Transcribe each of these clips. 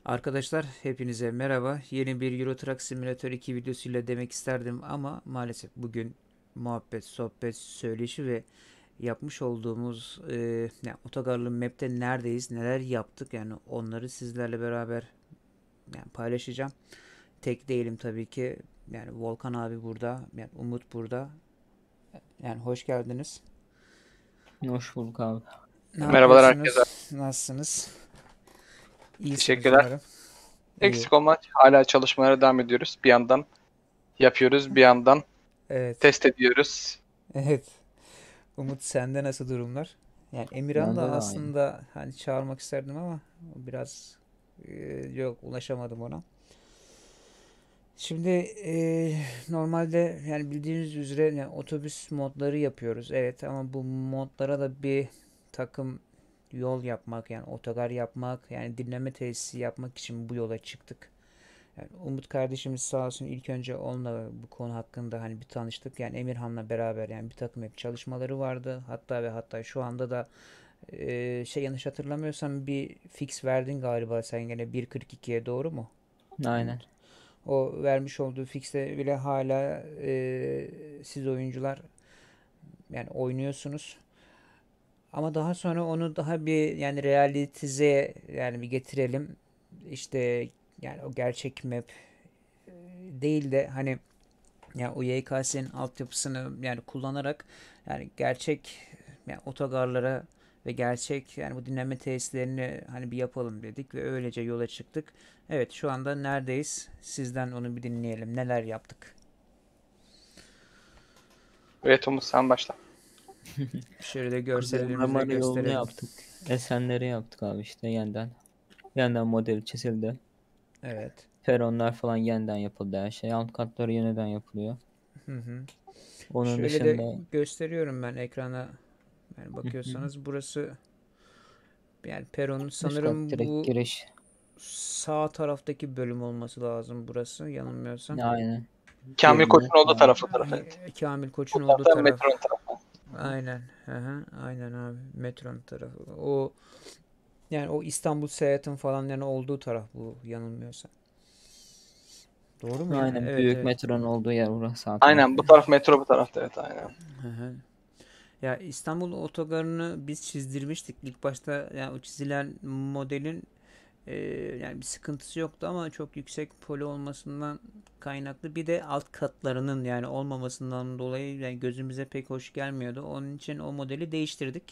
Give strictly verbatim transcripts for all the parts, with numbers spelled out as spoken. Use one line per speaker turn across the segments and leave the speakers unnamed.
Arkadaşlar hepinize merhaba. Yeni bir Euro Truck Simulator iki videosuyla demek isterdim ama maalesef bugün muhabbet, sohbet, söyleşi ve yapmış olduğumuz e, yani otogarlı map'te neredeyiz, neler yaptık yani onları sizlerle beraber yani paylaşacağım. Tek değilim tabii ki. Yani Volkan abi burada, yani Umut burada. Yani hoş geldiniz.
Hoş bulduk abi.
Ne
Merhabalar herkese.
yapıyorsunuz? Nasılsınız? İyisiniz
Teşekkürler.
umarım. İyi.
Eksik olma. Hala çalışmalara devam ediyoruz. Bir yandan yapıyoruz, bir yandan
Evet.
test ediyoruz.
Evet. Umut sende nasıl durumlar? Yani Emirhan
Bende
da
de aynı.
aslında hani çağırmak isterdim ama biraz e, yok ulaşamadım ona. Şimdi e, normalde yani bildiğiniz üzere yani otobüs modları yapıyoruz. Evet ama bu modlara da bir takım yol yapmak yani otogar yapmak yani dinleme tesisi yapmak için bu yola çıktık. Yani Umut kardeşimiz sağ olsun ilk önce onunla bu konu hakkında hani bir tanıştık. Yani Emirhan'la beraber yani bir takım hep çalışmaları vardı. Hatta ve hatta şu anda da e, şey yanlış hatırlamıyorsam bir fix verdin galiba sen gene bir kırk ikiye doğru mu
Aynen.
Umut? O vermiş olduğu fixte bile hala e, siz oyuncular yani oynuyorsunuz. Ama daha sonra onu daha bir yani realitize yani bir getirelim. İşte yani o gerçek map değil de hani yani o Y K S'nin altyapısını yani kullanarak yani gerçek yani otogarlara ve gerçek yani bu dinleme tesislerini hani bir yapalım dedik ve öylece yola çıktık. Evet şu anda neredeyiz? Sizden onu bir dinleyelim. Neler yaptık?
Evet Umut sen başla.
Şöyle de
Kuzey
görsellerimizle
Marmara yolunu
gösterelim.
yaptık. Esenleri yaptık abi işte yeniden. Yeniden modeli çizildi.
Evet.
Peronlar falan yeniden yapıldı her şey. Alt katları yeniden yapılıyor.
Hı hı.
Onun
Şöyle de
dışında
gösteriyorum ben ekrana. Yani
hı hı,
bakıyorsanız burası yani peronun
üst kat
sanırım
direkt
bu
giriş.
sağ taraftaki bölüm olması lazım burası yanılmıyorsam.
Aynen.
Kamil
Girme
Koç'un olduğu
falan.
tarafı taraf evet.
Kamil
Bu
Koç'un olduğu
tarafta
taraf.
metronun tarafı.
Aynen. Hı hı, aynen abi. Metronun tarafı. O yani o İstanbul Seyahat'in falan yani olduğu taraf bu yanılmıyorsam. Doğru mu ya?
Aynen
Evet
büyük
evet.
metronun olduğu yer burası sağ
Aynen
tarafta.
bu taraf metro bu tarafta evet aynen.
Hı hı. Ya İstanbul otogarını biz çizdirmiştik. İlk başta yani o çizilen modelin e, yani bir sıkıntısı yoktu ama çok yüksek poli olmasından kaynaklı bir de alt katlarının yani olmamasından dolayı yani gözümüze pek hoş gelmiyordu. Onun için o modeli değiştirdik.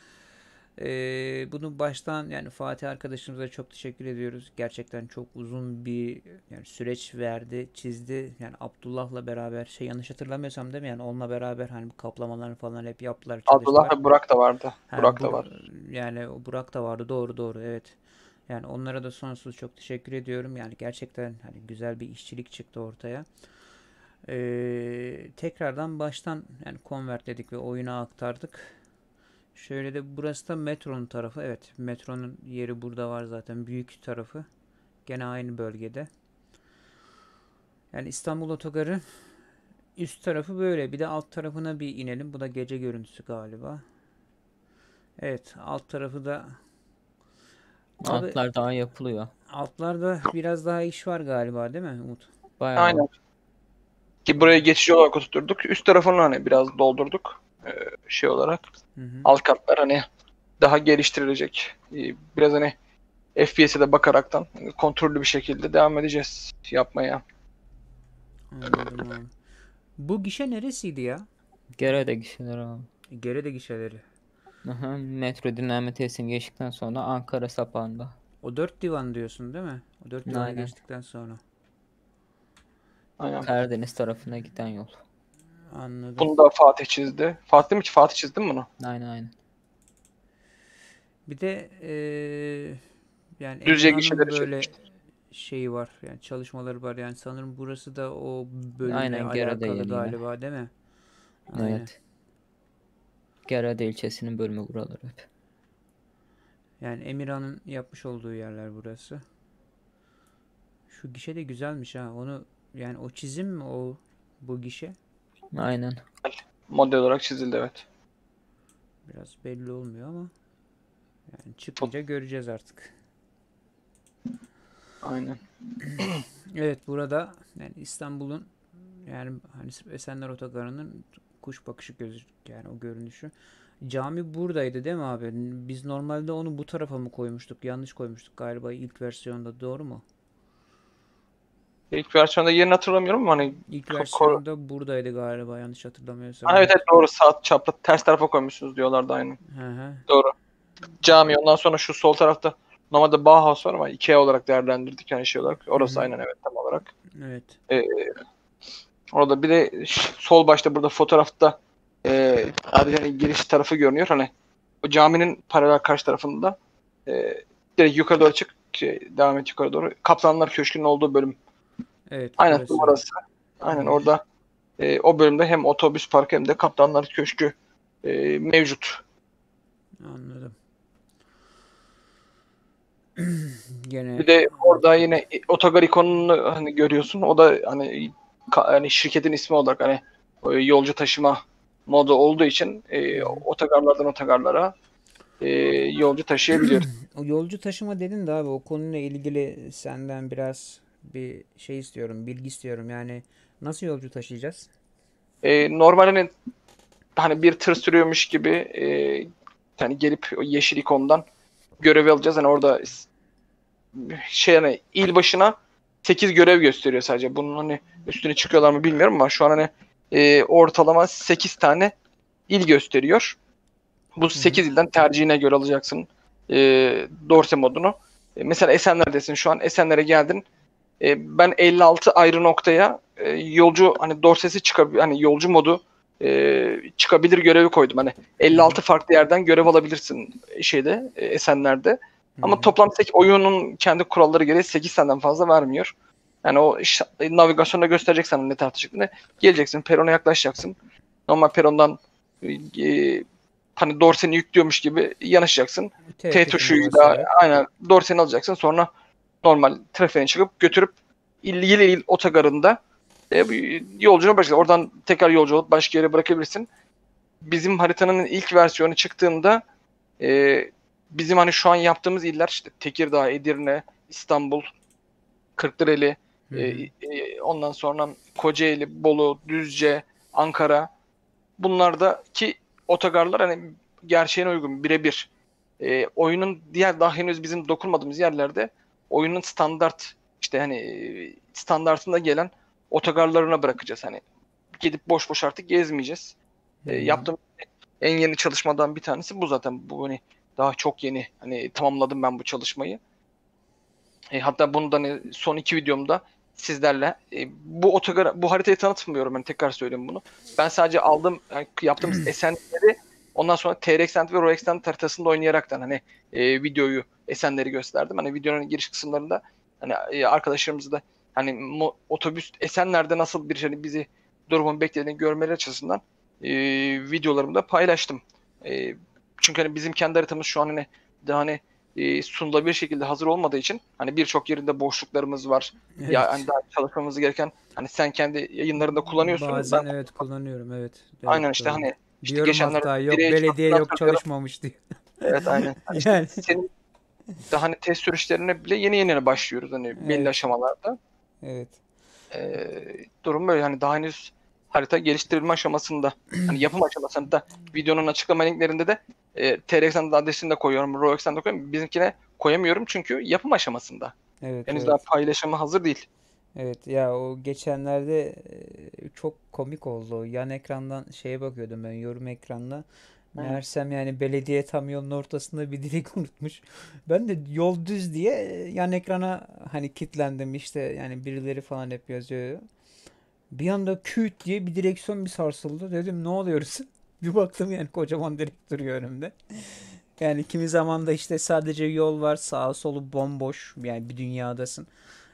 Ee, bunu baştan yani Fatih arkadaşımıza çok teşekkür ediyoruz. Gerçekten çok uzun bir yani süreç verdi, çizdi. Yani Abdullah'la beraber şey yanlış hatırlamıyorsam değil mi? Yani onunla beraber hani bu kaplamalarını falan hep yaptılar,
Abdullah
çalıştılar.
ve Burak da vardı.
Ha,
Burak da
Bur
var.
yani Burak da vardı. Doğru doğru evet. Yani onlara da sonsuz çok teşekkür ediyorum. Yani gerçekten hani güzel bir işçilik çıktı ortaya. Ee, tekrardan baştan yani convertledik ve oyuna aktardık. Şöyle de burası da metronun tarafı. Evet, metronun yeri burada var zaten. Büyük tarafı. Gene aynı bölgede. Yani İstanbul Otogarı üst tarafı böyle. Bir de alt tarafına bir inelim. Bu da gece görüntüsü galiba. Evet, alt tarafı da abi
Altlar daha yapılıyor.
altlarda biraz daha iş var galiba değil mi Umut?
Bayağı
Aynen.
var.
Ki buraya geçici olarak oturturduk. Üst tarafını hani biraz doldurduk. Ee, şey olarak.
Hı hı.
Alt katlar hani daha geliştirilecek. Ee, Biraz hani F P S'e de bakaraktan hani kontrollü bir şekilde devam edeceğiz yapmaya.
Anladım abi. Bu gişe neresiydi ya?
Gerede gişeler abi.
Gerede gişeleri.
Aha, metro dinlenme tesisini geçtikten sonra Ankara sapağında.
O dört divan diyorsun değil mi? O dört divanı
Aynen.
geçtikten sonra.
Aynen.
Karadeniz tarafına giden yol.
Anladım.
Bunu da Fatih çizdi. Fatih mi? Fatih çizdi mi bunu?
Aynen aynen.
Bir de eee, yani
Düzce
Emirhan'ın
gişeleri
böyle
çizmiştir.
şeyi var. Yani çalışmaları var. Yani sanırım burası da o bölümle
Aynen Gerede
alakalı
yeri yine.
galiba değil mi? Aynen.
Evet. Gerede ilçesinin bölümü buraları hep.
Yani Emirhan'ın yapmış olduğu yerler burası. Şu gişe de güzelmiş ha. Onu yani o çizim mi o bu gişe?
Aynen.
Model olarak çizildi evet.
Biraz belli olmuyor ama yani
Fot-
çıkınca göreceğiz artık.
Aynen.
Evet, burada yani İstanbul'un, yani hani Esenler Otogarı'nın kuş bakışı gözü, yani o görünüşü. Cami buradaydı değil mi abi? Biz normalde onu bu tarafa mı koymuştuk? Yanlış koymuştuk galiba ilk versiyonda, doğru mu?
İlk versiyonda yerini hatırlamıyorum ama hani
İlk
ko- ko-
versiyonda buradaydı galiba, yanlış hatırlamıyorsam,
Ha, evet
evet.
evet doğru, sağ çapraz ters tarafa koymuşsunuz diyorlardı aynen.
Hı hı.
Doğru. Cami ondan sonra şu sol tarafta normalde Bauhaus var ama IKEA olarak değerlendirdik yani şey olarak.
Hı
Orası
hı.
aynen evet tam olarak.
Evet.
Ee, Orada bir de sol başta burada fotoğrafta e, abi hani giriş tarafı görünüyor. Hani o caminin paralel karşı tarafında e, direkt yukarı doğru çık şey, devam et yukarı doğru. Kaplanlar Köşkü'nün olduğu bölüm.
Evet,
Aynen
burası.
orası.
Hı
Aynen
hı.
orada e, o bölümde hem otobüs parkı hem de Kaplanlar Köşkü e, mevcut.
Anladım. Gene
Bir de orada
hareket.
yine otogar ikonunu hani görüyorsun. O da hani ka- hani şirketin ismi olarak hani e, yolcu taşıma modu olduğu için
Hı
e,
hı.
otogarlardan otogarlara e, yolcu taşıyabiliyoruz.
O yolcu taşıma dedin de abi, o konuyla ilgili senden biraz bir şey istiyorum, bilgi istiyorum. Yani nasıl yolcu taşıyacağız?
E, normal hani, hani bir tır sürüyormuş gibi e, hani gelip o yeşil ikondan görevi alacağız. Hani orada şey hani il başına sekiz görev gösteriyor sadece. Bunun hani üstüne çıkıyorlar mı bilmiyorum ama şu an hani e, ortalama sekiz tane il gösteriyor. Bu
Hı hı.
sekiz ilden tercihine göre alacaksın e, Dorse modunu. E, mesela Esenler'desin şu an. Esenler'e geldin. E, ben elli altı ayrı noktaya e, yolcu hani Dorsesi çıkabilir hani yolcu modu e, çıkabilir görevi koydum. Hani
Hı
elli altı
hı.
farklı yerden görev alabilirsin şeyde e, Esenler'de.
Hı
Ama
hı.
toplam sekiz, oyunun kendi kuralları gereği sekiz taneden fazla vermiyor. Yani o iş, navigasyonda gösterecek sana ne tartı şeklinde. Geleceksin, perona yaklaşacaksın. Normal perondan e, hani Dorsen'i yüklüyormuş gibi yanaşacaksın.
T
T
tuşuna
tuşuyla
basarak.
aynen Dorsen'i alacaksın. Sonra normal trafiğe çıkıp götürüp il il, il otogarında e, bu yolcuna başla. Oradan tekrar yolcu olup başka yere bırakabilirsin. Bizim haritanın ilk versiyonu çıktığında e, bizim hani şu an yaptığımız iller işte Tekirdağ, Edirne, İstanbul, Kırklareli,
Hı
e,
hı.
e, ondan sonra Kocaeli, Bolu, Düzce, Ankara. Bunlardaki otogarlar hani gerçeğine uygun birebir. E, oyunun diğer daha henüz bizim dokunmadığımız yerlerde oyunun standart işte hani e, standartında gelen otogarlarına bırakacağız. Hani gidip boş boş artık gezmeyeceğiz.
Hı
E,
hı.
yaptığım en yeni çalışmadan bir tanesi bu zaten. Bu hani daha çok yeni. Hani tamamladım ben bu çalışmayı. E, hatta bunu da hani son iki videomda sizlerle e, bu otogar bu haritayı tanıtmıyorum ben tekrar söyleyeyim bunu. Ben sadece aldım yani yaptığımız Esenleri ondan sonra T R Extend ve RoExtend haritasında oynayaraktan hani e, videoyu Esenleri gösterdim. Hani videonun giriş kısımlarında hani e, arkadaşlarımız da hani mo- otobüs Esenler'de nasıl bir hani bizi durumun beklediğini görmeleri açısından e, videolarımı da paylaştım. E, Çünkü hani bizim kendi haritamız şu an hani daha hani e, sunulabilir şekilde hazır olmadığı için hani birçok yerinde boşluklarımız var. Ya hani
Evet.
daha çalışmamız gereken hani sen kendi yayınlarında kullanıyorsun. Ben
Bazen evet kullanıyorum. Evet. Evet,
aynen işte
doğru.
hani işte
Diyorum
geçenlerde
hatta, yok
direğe
belediye
çarptığını
yok
hatırlıyorum.
çalışmamış diye.
Evet aynen. Hani işte
Yani
senin daha hani test sürüşlerine bile yeni yeni başlıyoruz hani belli
evet.
aşamalarda.
Evet.
Ee, durum böyle hani daha henüz harita geliştirilme aşamasında. Hani yapım aşamasında videonun açıklama linklerinde de e, T R X'in adresini de koyuyorum. RoEx'ten de koyuyorum. Bizimkine koyamıyorum çünkü yapım aşamasında.
Evet,
Henüz
evet.
daha paylaşıma hazır değil.
Evet ya, o geçenlerde e, çok komik oldu. O yan ekrandan şeye bakıyordum ben, yorum ekranına.
Aynen.
Meğersem yani belediye tam yolun ortasında bir direk unutmuş. Ben de yol düz diye e, yan ekrana hani kilitlendim, işte yani birileri falan hep yazıyor. Bir anda küt diye bir direksiyon bir sarsıldı. Dedim ne oluyoruz? Bir baktım yani kocaman direk duruyor önümde. Yani kimi zaman da işte sadece yol var, sağa solu bomboş, yani bir dünyadasın.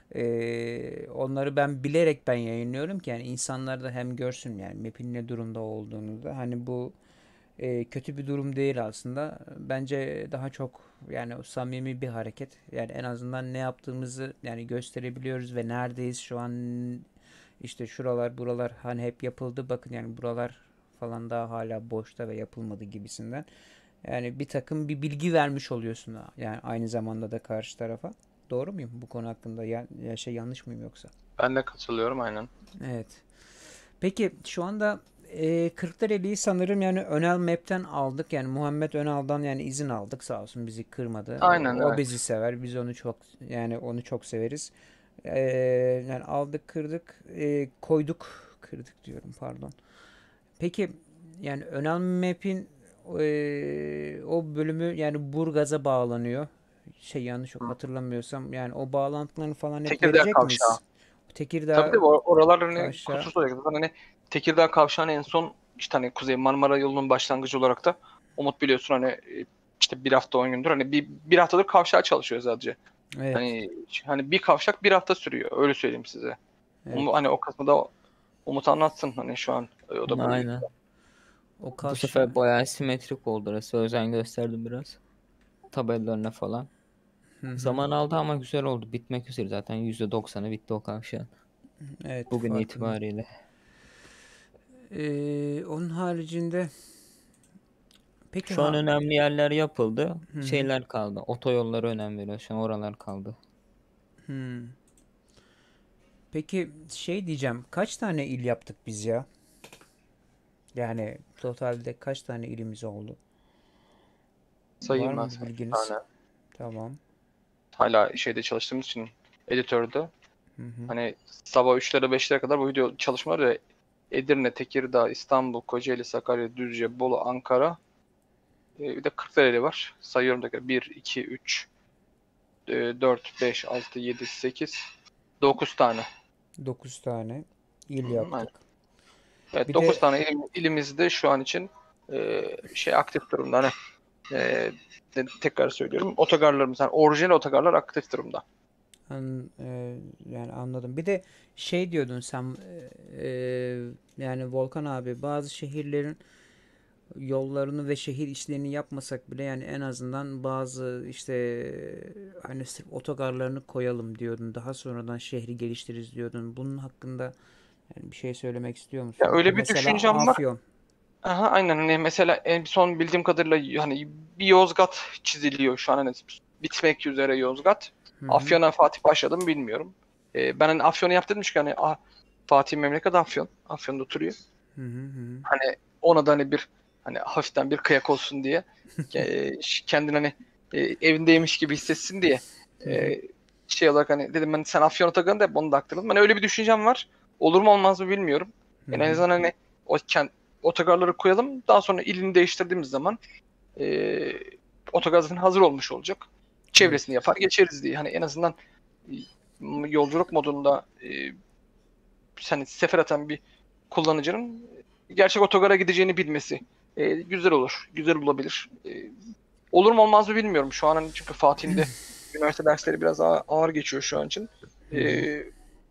Ee, onları ben bilerek ben yayınlıyorum ki yani insanlar da hem görsün yani map'in ne durumda olduğunu da. Hani bu e, kötü bir durum değil aslında. Bence daha çok yani o samimi bir hareket. Yani en azından ne yaptığımızı yani gösterebiliyoruz ve neredeyiz şu an, işte şuralar buralar hani hep yapıldı, bakın yani buralar falan daha hala boşta ve yapılmadı gibisinden. Yani bir takım bir bilgi vermiş oluyorsun yani aynı zamanda da karşı tarafa. Doğru muyum bu konu hakkında? Ya, ya şey yanlış mıyım yoksa?
Ben de katılıyorum aynen.
Evet. Peki şu anda e, Kırklareli'yi sanırım yani Önal Map'ten aldık. Yani Muhammed Önal'dan yani izin aldık, sağ olsun bizi kırmadı.
Aynen
O
evet.
bizi sever. Biz onu çok, yani onu çok severiz. E, Yani aldık, kırdık, e, koyduk, kırdık diyorum, pardon. Peki yani Önal Map'in e, o bölümü yani Burgaz'a bağlanıyor. Şey, yanlış yok
Hı.
hatırlamıyorsam, yani o bağlantılarını falan hep
Tekirdağ
verecek
Kavşağı.
miyiz?
Tabii
Tekirdağ
tabii or- oralar hani
Kavşağı.
kusursuz olarak zaten hani Tekirdağ Kavşağı'nın en son işte hani Kuzey Marmara yolunun başlangıcı olarak da Umut biliyorsun hani e, işte bir hafta on gündür hani bir, bir haftadır kavşağa çalışıyor sadece.
Evet.
Hani hani bir kavşak bir hafta sürüyor öyle söyleyeyim size. Umu,
Evet.
hani o kısmı da Umut anlatsın hani şu an e, o da burada.
Aynen.
O
Bu
kavşağı.
sefer bayağı simetrik oldu orası. Özen gösterdim biraz. Tabelalarına falan.
Hı hı.
Zaman aldı ama güzel oldu. Bitmek üzere zaten. yüzde doksanı bitti o kavşağın.
Evet,
Bugün
farkındayım.
itibariyle.
Ee, onun haricinde peki
Şu an
ha,
önemli yerler yapıldı.
hı hı.
Şeyler kaldı. Otoyollara önem veriyor. Şu an oralar kaldı.
Hı. Peki şey diyeceğim. Kaç tane il yaptık biz ya? Yani totalde kaç tane ilimiz oldu? Var
Sayayım ben
mı bir
sana bir
bilginiz?
tane.
Tamam.
Hala şeyde çalıştığımız için editörde.
Hı hı.
Hani sabah üçlere beşlere kadar bu video çalışmaları ya Edirne, Tekirdağ, İstanbul, Kocaeli, Sakarya, Düzce, Bolu, Ankara. E, bir de Kırklareli var. Sayıyorum tekrar. bir, iki, üç, dört, beş, altı, yedi, sekiz, dokuz tane.
Dokuz tane il
Hı hı, aynen.
yaptık.
Evet
Bir
dokuz
de
tane ilim, ilimizde şu an için e, şey aktif durumda. Hani e, de- tekrar söylüyorum. Otogarlarımız, yani orijinal otogarlar aktif durumda.
an- e, yani anladım. Bir de şey diyordun sen, e, e, yani Volkan abi, bazı şehirlerin yollarını ve şehir içlerini yapmasak bile yani en azından bazı işte hani sırf otogarlarını koyalım diyordun. Daha sonradan şehri geliştiririz diyordun. Bunun hakkında yani bir şey söylemek istiyor
Ya
musun?
öyle bir
Mesela
düşüncem var.
Afyon.
Aha, aynen hani mesela en son bildiğim kadarıyla hani bir Yozgat çiziliyor şu an hani bitmek üzere Yozgat.
Hı hı.
Afyon'a Fatih başladı mı bilmiyorum. Ee, ben hani Afyon'u yaptırdım çünkü hani ah, Fatih memleket Afyon. Afyon'da oturuyor.
Hı hı hı.
Hani ona da hani bir hani hafiften bir kıyak olsun diye e, kendini hani e, evindeymiş gibi hissetsin diye
Hı hı.
e, şey olarak hani dedim ben sen Afyon Otogarı'nı da yap, onu da aktaralım. Hani öyle bir düşüncem var. Olur mu olmaz mı bilmiyorum.
Hı
Yani en
hı.
azından hani o kent, otogarları koyalım. Daha sonra ilini değiştirdiğimiz zaman e, otogar zaten hazır olmuş olacak.
Evet.
Çevresini yapar geçeriz diye. Hani en azından e, yolculuk modunda e, hani sefer atan bir kullanıcının gerçek otogara gideceğini bilmesi e, güzel olur. Güzel olabilir. E, olur mu olmaz mı bilmiyorum. Şu an hani çünkü Fatih'in de üniversite dersleri biraz ağır, ağır geçiyor şu an için.
Hı hı.
E,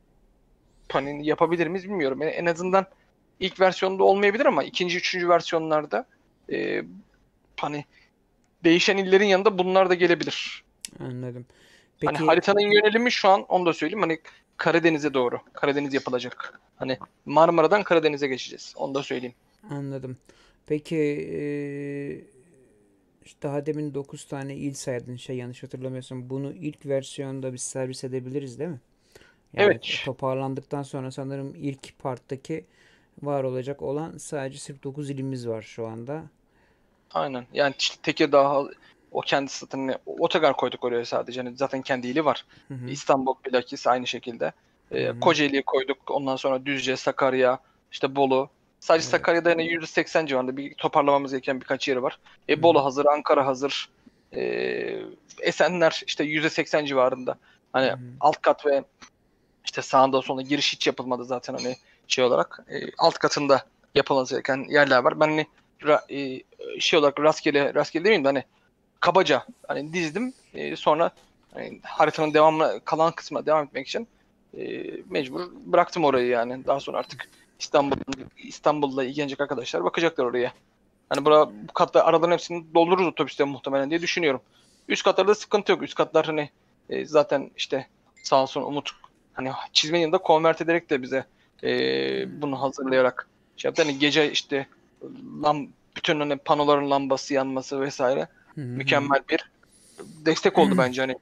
hani yapabilir miyiz bilmiyorum. En, en azından ilk versiyonda olmayabilir ama ikinci, üçüncü versiyonlarda e, hani değişen illerin yanında bunlar da gelebilir.
Anladım.
Hani
Peki,
haritanın yönelimi şu an onu da söyleyeyim. Hani Karadeniz'e doğru. Karadeniz yapılacak. Hani Marmara'dan Karadeniz'e geçeceğiz. Onu da söyleyeyim.
anladım. Peki eee, işte daha demin dokuz tane il saydın, şey, yanlış hatırlamıyorsam. Bunu ilk versiyonda biz servis edebiliriz değil mi? Yani
Evet.
toparlandıktan sonra sanırım ilk parttaki var olacak olan sadece sırf dokuz ilimiz var şu anda.
Aynen. Yani işte Tekirdağ o kendisi zaten hani otogar koyduk oraya sadece. Hani zaten kendi ili var.
Hı hı.
İstanbul bilakis aynı şekilde.
Hı
Ee,
hı.
Kocaeli'yi koyduk. Ondan sonra Düzce, Sakarya, işte Bolu. Sadece
Evet.
Sakarya'da yani yüzde seksen civarında bir toparlamamız gereken birkaç yeri var.
Hı
E,
hı.
Bolu hazır, Ankara hazır. Ee, Esenler işte yüzde seksen civarında.
Hı
Hani
hı.
alt kat ve işte sağında solunda giriş hiç yapılmadı zaten hani şey olarak. E, alt katında yapılması gereken yerler var. Ben hani ra- e, şey olarak rastgele rastgele demeyeyim de hani kabaca hani dizdim. E, sonra hani haritanın devamlı kalan kısmına devam etmek için e, mecbur bıraktım orayı yani. Daha sonra artık İstanbul İstanbul'da ilgilenecek arkadaşlar bakacaklar oraya. Hani bura, bu katta araların hepsini doldururuz otobüste muhtemelen diye düşünüyorum. Üst katlarda sıkıntı yok. Üst katlar hani e, zaten işte sağ olsun Umut hani çizmenin yanında konvert ederek de bize e, bunu hazırlayarak şey yaptı. Hani gece işte lam, bütün hani panoların lambası yanması vesaire
Hı hı.
mükemmel bir destek oldu bence hani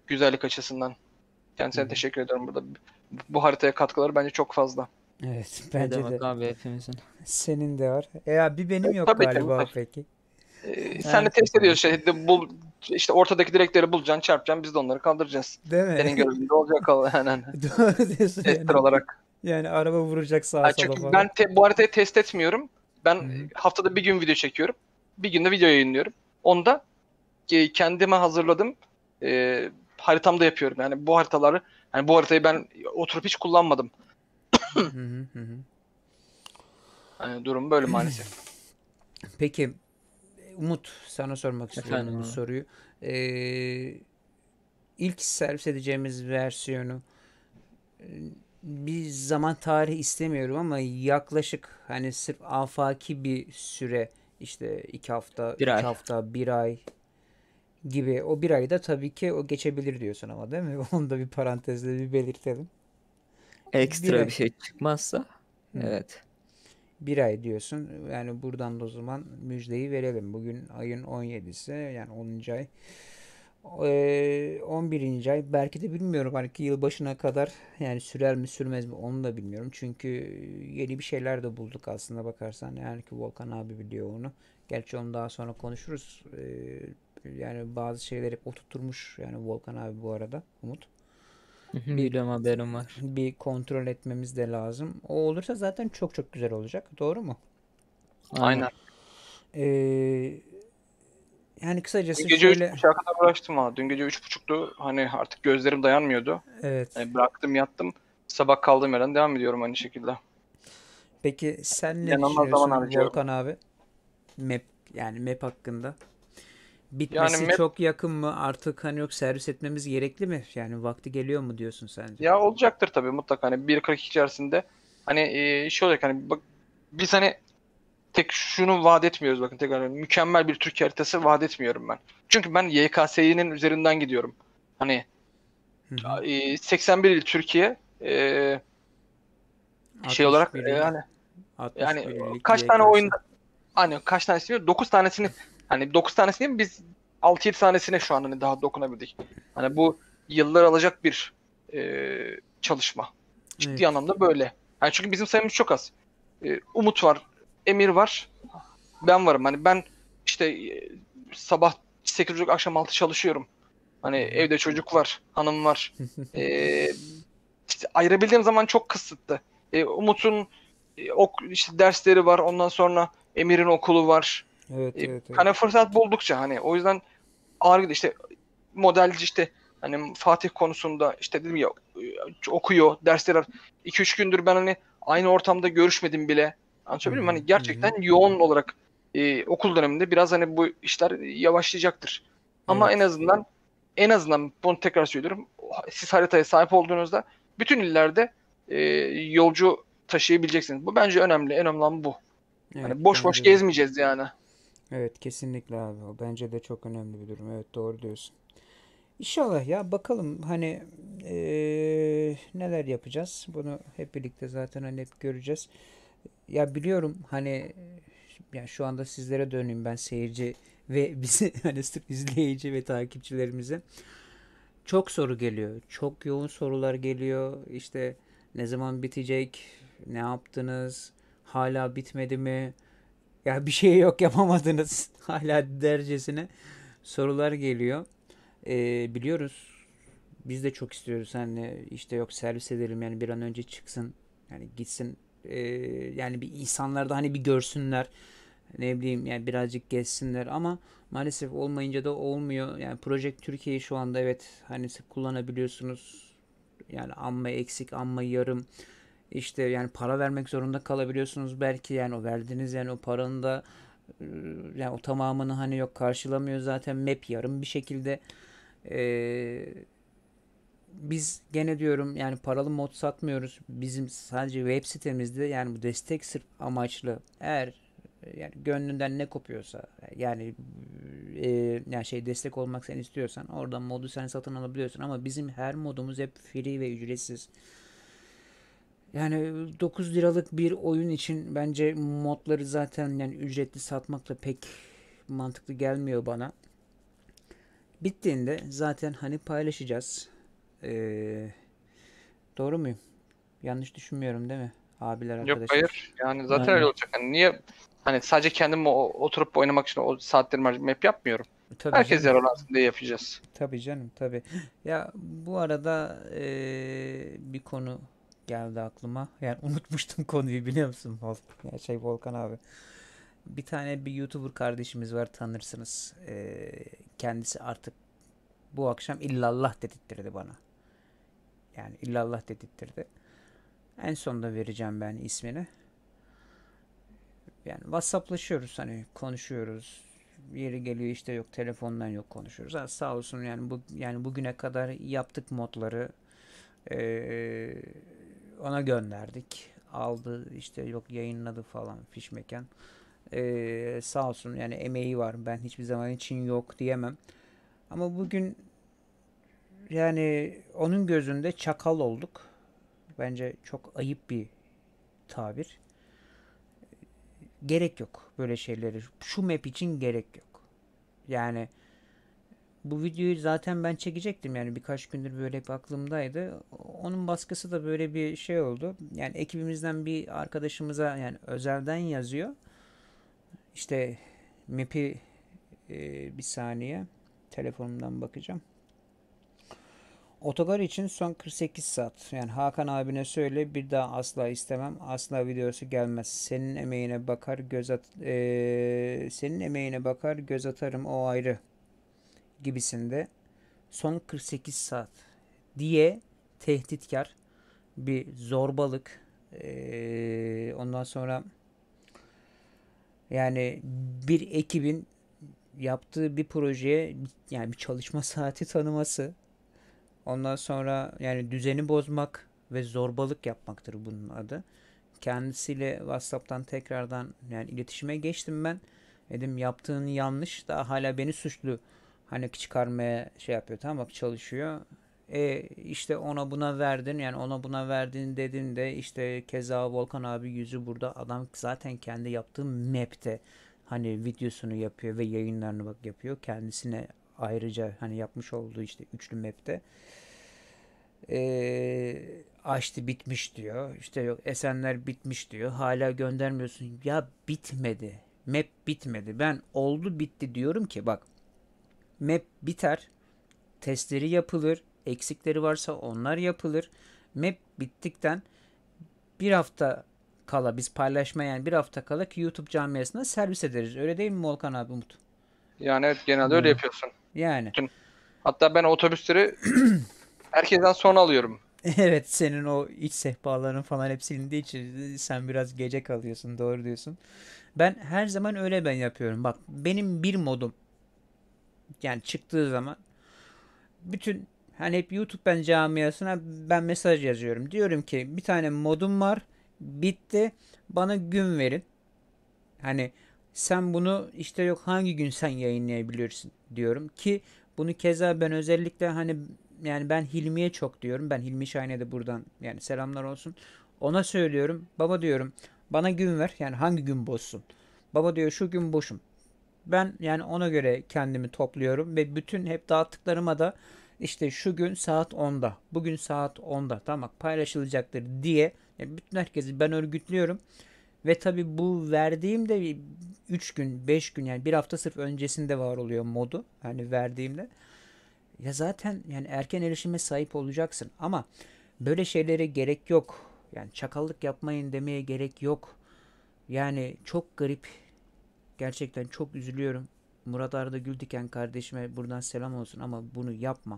güzellik açısından.
Hı
Kendisine
hı.
teşekkür ediyorum burada. Bu haritaya katkıları bence çok fazla.
Evet,
Ne
bence de.
demek abi, hepimizin.
Senin de var. E ya bir benim yok
Tabii ki
galiba
mutlaka.
peki.
Ee, sen de test
Herkesin
ediyorsun.
var.
Şey, de bul, işte ortadaki direkleri bulacaksın, çarpacaksın. Biz de onları kaldıracağız.
Değil mi?
Senin görevinde olacak o yani.
Doğru diyorsun
Tester
yani.
olarak.
Yani araba vuracak sağa
Ha,
sola
çünkü
falan.
ben te- bu haritayı test etmiyorum.
Hı
Ben
hı.
haftada bir gün video çekiyorum. Bir günde video yayınlıyorum. Onda e, kendime hazırladım. E, haritamda yapıyorum. Yani bu haritaları, yani bu haritayı ben oturup hiç kullanmadım.
Hı hı hı hı.
Yani durum böyle maalesef.
Peki Umut, sana sormak
Efendim
istiyorum bu
abi.
soruyu. Ee, ilk servis edeceğimiz versiyonu e, bir zaman tarihi istemiyorum ama yaklaşık hani sırf afaki bir süre, işte iki hafta,
Bir
üç
ay.
hafta, bir ay gibi. O bir ayda tabii ki o geçebilir diyorsun ama, değil mi? Onu da bir parantezle bir belirtelim. Bir
Ekstra bir
ay.
şey çıkmaz,sa
Hmm.
evet.
Bir ay diyorsun. Yani buradan da o zaman müjdeyi verelim. Bugün ayın on yedisi, yani onuncu ay. Eee, on birinci ay belki de bilmiyorum, hani ki yılbaşına kadar yani sürer mi sürmez mi onu da bilmiyorum. Çünkü yeni bir şeyler de bulduk aslında bakarsan. Yani ki Volkan abi biliyor onu. Gerçi onu daha sonra konuşuruz. Eee, yani bazı şeyleri oturtmuş yani Volkan abi bu arada, Umut.
Hı hı,
Bir
biliyorum, haberim var.
bir kontrol etmemiz de lazım. O olursa zaten çok çok güzel olacak. Doğru mu?
Aynen.
Aynen.
Eee, yani
Dün
kısacası
gece üç
şöyle.
buçuğa kadar uğraştım ha. Dün gece üç buçuktu. Hani artık gözlerim dayanmıyordu.
Evet.
Hani bıraktım yattım. Sabah kaldığım yerden devam ediyorum aynı şekilde.
Peki sen ne
İnanılmaz zaman
düşünüyorsun
harcıyorum.
Volkan abi? Map, yani map hakkında.
Yani
Bitmesi
map
çok yakın mı? Artık hani yok, servis etmemiz gerekli mi? Yani vakti geliyor mu diyorsun sence?
ya olacaktır tabii mutlaka. Hani bir kırk iki içerisinde hani e, şey olacak, hani bak, biz hani tek şunu vaat etmiyoruz, bakın tekrar hani mükemmel bir Türkiye haritası vaat etmiyorum ben. Çünkü ben Y K S'nin üzerinden gidiyorum. Hani
Hı hı.
e, seksen bir il Türkiye, e, şey olarak
altmış bir
e,
il,
yani
altmış
yani
bir illik
kaç tane
Y K S.
oyunda, hani kaç tanesi bilmiyorum. dokuz tanesini, hani dokuz tanesini mi, biz altı yedi tanesine şu an hani daha dokunabildik. Hani bu yıllar alacak bir e, çalışma.
Evet.
Ciddi anlamda böyle. Yani çünkü bizim sayımız çok az. E, Umut var, Emir var, ben varım. Hani ben işte e, sabah sekiz buçuk akşam altı çalışıyorum. Hani
Hı hı.
evde çocuk var, hanım var. E, işte ayırabildiğim zaman çok kısıtlı. E, Umut'un e, ok, işte dersleri var. Ondan sonra Emir'in okulu var.
Evet,
E,
evet, evet.
hani fırsat buldukça, hani o yüzden ağır gidiyor. İşte modelci, işte hani Fatih konusunda işte dedim ya, e, okuyor, dersleri var. iki üç gündür ben hani aynı ortamda görüşmedim bile.
Hı
Anlatabiliyor muyum?
hı.
Hani
Hı hı.
gerçekten yoğun olarak e, okul döneminde biraz hani bu işler yavaşlayacaktır. Ama en
Evet.
azından en azından bunu tekrar söylüyorum. Siz haritaya sahip olduğunuzda bütün illerde e, yolcu taşıyabileceksiniz. Bu bence önemli. En önemli olan bu.
Evet,
Hani boş boş
bence de.
gezmeyeceğiz yani.
Evet, kesinlikle abi. O bence de çok önemli bir durum. Evet, doğru diyorsun. İnşallah ya, bakalım hani eee, neler yapacağız. Bunu hep birlikte zaten hani hep göreceğiz. Ya biliyorum hani, yani şu anda sizlere döneyim ben, seyirci ve bizi hani sırf izleyici ve takipçilerimize. Çok soru geliyor. Çok yoğun sorular geliyor. İşte ne zaman bitecek? Ne yaptınız? Hala bitmedi mi? Ya bir şey yok, yapamadınız. Hala dercesine sorular geliyor. Ee, biliyoruz. Biz de çok istiyoruz. Hani işte yok, servis edelim yani, bir an önce çıksın. Yani gitsin. Ee, yani bir insanlar da hani bir görsünler, ne bileyim yani birazcık gezsinler ama maalesef olmayınca da olmuyor. Yani Project Türkiye'yi şu anda evet hani sık kullanabiliyorsunuz. Yani amma eksik, amma yarım, işte yani para vermek zorunda kalabiliyorsunuz belki, yani o verdiğiniz yani o paranın da e, yani o tamamını hani yok karşılamıyor zaten, map yarım bir şekilde. Ee, biz gene diyorum yani paralı mod satmıyoruz. Bizim sadece web sitemizde yani bu destek sırf amaçlı. Eğer e, yani gönlünden ne kopuyorsa, yani e, yani şey, destek olmak sen istiyorsan oradan modu sen satın alabiliyorsun ama bizim her modumuz hep free ve ücretsiz. Yani dokuz liralık bir oyun için bence modları zaten yani ücretli satmak da pek mantıklı gelmiyor bana. Bittiğinde zaten hani paylaşacağız. Ee, doğru muyum? Yanlış düşünmüyorum değil mi? Abiler,
Yok,
arkadaşlar.
hayır. Yani zaten öyle
Aynen.
olacak. Hani niye hani sadece kendim o- oturup oynamak için o saatlerimi harcayıp map yapmıyorum.
Tabii
Herkes
canım.
yararlansın diye yapacağız.
Tabii canım, tabii. Ya bu arada eee, bir konu geldi aklıma. Yani unutmuştum konuyu, biliyor musun? Vol ya şey Volkan abi. Bir tane bir YouTuber kardeşimiz var, tanırsınız. Eee, kendisi artık bu akşam illallah dedirtti bana. Yani illallah dedirtti. En sonunda vereceğim ben ismini. Yani WhatsApp'laşıyoruz, hani konuşuyoruz. Yeri geliyor işte, yok telefondan yok konuşuyoruz. Ha, sağ olsun, yani bu yani bugüne kadar yaptık modları. Ee, ona gönderdik. Aldı işte, yok yayınladı falan fişmeken. Ee, sağ olsun, yani emeği var. Ben hiçbir zaman için yok diyemem. Ama bugün yani onun gözünde çakal olduk. Bence çok ayıp bir tabir. Gerek yok böyle şeyleri. Şu map için gerek yok. Yani bu videoyu zaten ben çekecektim, yani birkaç gündür böyle hep aklımdaydı. Onun baskısı da böyle bir şey oldu. Yani ekibimizden bir arkadaşımıza, yani özelden yazıyor. İşte map'i, e, bir saniye telefonumdan bakacağım. Otogar için son kırk sekiz saat. Yani Hakan abine söyle, bir daha asla istemem. Asla videosu gelmez. Senin emeğine bakar göz at e, senin emeğine bakar göz atarım, o ayrı gibisinde. Son kırk sekiz saat diye tehditkar bir zorbalık. Ee, ondan sonra yani bir ekibin yaptığı bir projeye yani bir çalışma saati tanıması, ondan sonra yani düzeni bozmak ve zorbalık yapmaktır bunun adı. Kendisiyle WhatsApp'tan tekrardan yani iletişime geçtim ben. Dedim yaptığın yanlış. Daha hala beni suçlu hani çıkarmaya şey yapıyor. Tamam bak, çalışıyor. E işte ona buna verdin, yani ona buna verdin dedin de işte keza Volkan abi yüzü burada, adam zaten kendi yaptığı map'te hani videosunu yapıyor ve yayınlarını bak yapıyor. Kendisine ayrıca hani yapmış olduğu işte üçlü map'te ee, açtı bitmiş diyor. İşte yok Esenler bitmiş diyor. Hala göndermiyorsun. Ya bitmedi. Map bitmedi. Ben oldu bitti diyorum ki bak, map biter. Testleri yapılır. Eksikleri varsa onlar yapılır. Map bittikten bir hafta kala biz paylaşmaya, yani bir hafta kala ki YouTube camiasına servis ederiz. Öyle değil mi Volkan abi, Umut?
Yani evet, genelde öyle
Öyle.
yapıyorsun.
Yani
Bütün, hatta ben otobüsleri herkesten son alıyorum.
evet, senin o iç sehpaların falan hep silindiği için sen biraz gece kalıyorsun, doğru diyorsun. Ben her zaman öyle ben yapıyorum. Bak benim bir modum yani çıktığı zaman bütün hani hep YouTube ben camiasına ben mesaj yazıyorum. Diyorum ki bir tane modum var, bitti, bana gün verin. Hani sen bunu işte yok hangi gün sen yayınlayabilirsin diyorum ki bunu keza ben özellikle hani yani ben Hilmi'ye çok diyorum. Ben Hilmi Şahin'e de buradan yani selamlar olsun. Ona söylüyorum. Baba diyorum, bana gün ver. Yani hangi gün boşsun? Baba diyor şu gün boşum. Ben yani ona göre kendimi topluyorum ve bütün hep dağıttıklarıma da işte şu gün saat onda, bugün saat onda tamam paylaşılacaktır diye yani bütün herkesi ben örgütlüyorum. Ve tabii bu verdiğim de üç gün, beş gün, yani bir hafta sırf öncesinde var oluyor modu. Hani verdiğimde. Ya zaten yani erken erişime sahip olacaksın. Ama böyle şeylere gerek yok. Yani çakallık yapmayın demeye gerek yok. Yani çok garip. Gerçekten çok üzülüyorum. Murat Arda Güldiken kardeşime buradan selam olsun ama bunu yapma.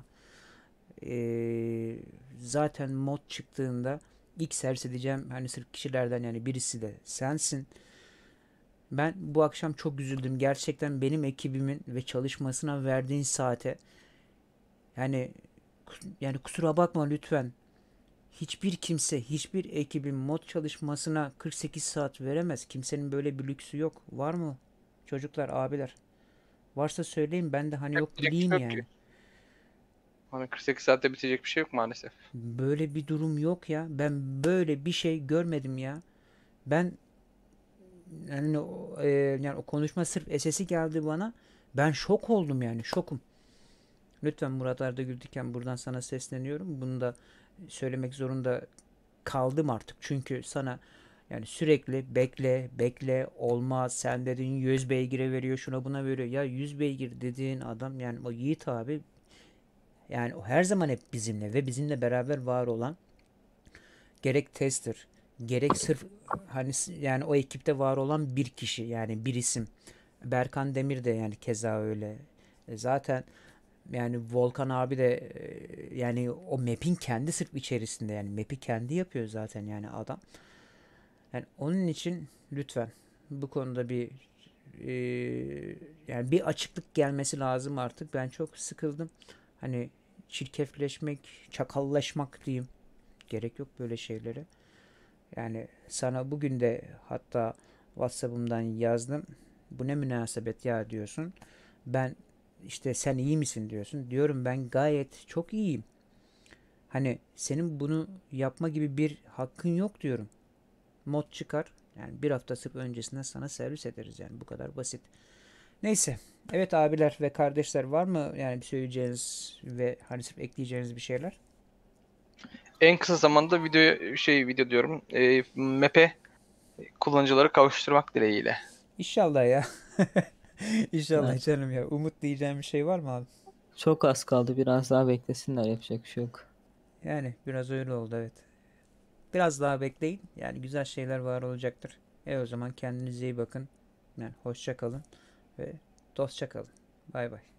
Ee, zaten mod çıktığında ilk servis edeceğim hani sırf kişilerden yani birisi de sensin. Ben bu akşam çok üzüldüm. Gerçekten benim ekibimin ve çalışmasına verdiğin saate yani yani kusura bakma lütfen. Hiçbir kimse, hiçbir ekibin mod çalışmasına kırk sekiz saat veremez. Kimsenin böyle bir lüksü yok. Var mı? Çocuklar, abiler. Varsa söyleyin, ben de hani yok
Yapacak bir
bileyim
şey yok ki.
yani.
Hani kırk sekiz saatte bitecek bir şey yok maalesef.
Böyle bir durum yok ya. Ben böyle bir şey görmedim ya. Ben yani o, e, yani o konuşma sırf sesi geldi bana. Ben şok oldum, yani şokum. Lütfen Murat Arda Güldiken buradan sana sesleniyorum. Bunu da söylemek zorunda kaldım artık. Çünkü sana yani sürekli bekle, bekle, olmaz. Sen dedin yüz beygire veriyor, şuna buna veriyor. Ya yüz beygir dediğin adam yani o Yiğit abi yani o her zaman hep bizimle ve bizimle beraber var olan gerek tester, gerek sırf hani yani o ekipte var olan bir kişi yani bir isim. Berkan Demir de yani keza öyle. E, Zaten yani Volkan abi de e, yani o map'in kendi sırf içerisinde yani map'i kendi yapıyor zaten yani adam. Yani onun için lütfen bu konuda bir e, yani bir açıklık gelmesi lazım artık. Ben çok sıkıldım. Hani çirkefleşmek, çakallaşmak diyeyim. Gerek yok böyle şeylere. Yani sana bugün de hatta WhatsApp'ımdan yazdım. Bu ne münasebet ya diyorsun. Ben işte sen iyi misin diyorsun. Diyorum ben gayet çok iyiyim. Hani senin bunu yapma gibi bir hakkın yok diyorum. Mod çıkar. Yani bir hafta sırf öncesinden sana servis ederiz yani bu kadar basit. Neyse. Evet abiler ve kardeşler var mı yani bir söyleyeceğiniz ve hani sırf ekleyeceğiniz bir şeyler?
En kısa zamanda video şey video diyorum. E, map'e kullanıcıları kavuşturmak dileğiyle.
İnşallah ya.
Evet.
İnşallah canım ya. Umut diyeceğim bir şey var mı abi?
Çok az kaldı. Biraz daha beklesinler. Yapacak bir şey yok.
Yani biraz öyle oldu evet. Biraz daha bekleyin. Yani güzel şeyler var olacaktır. E o zaman kendinize iyi bakın. Yani hoşça kalın ve dostça kalın. Bay bay.